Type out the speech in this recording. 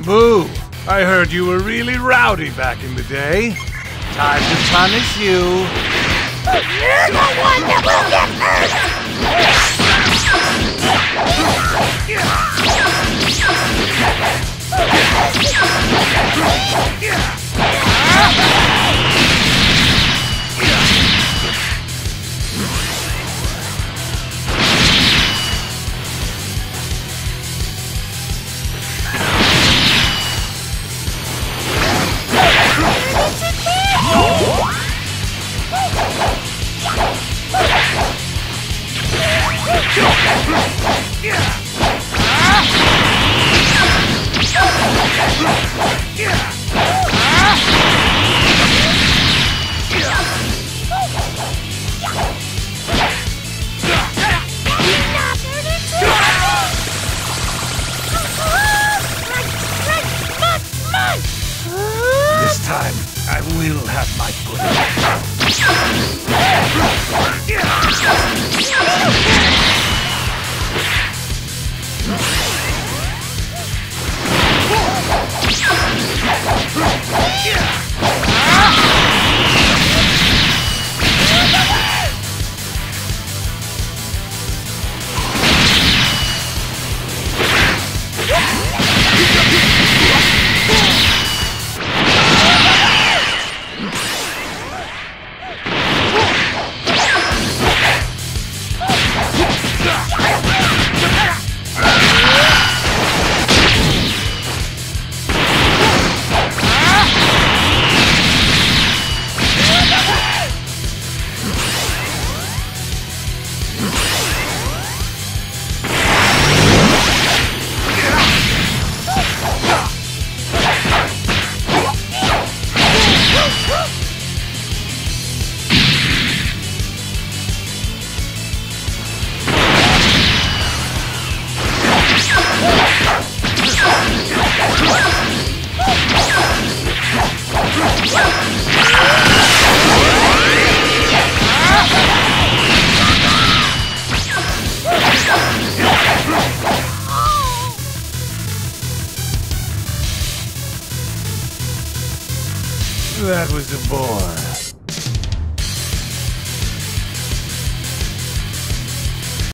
Boo! I heard you were really rowdy back in the day. Time to punish you. You're the one that will get hurt! This time, I will have my That was a bore.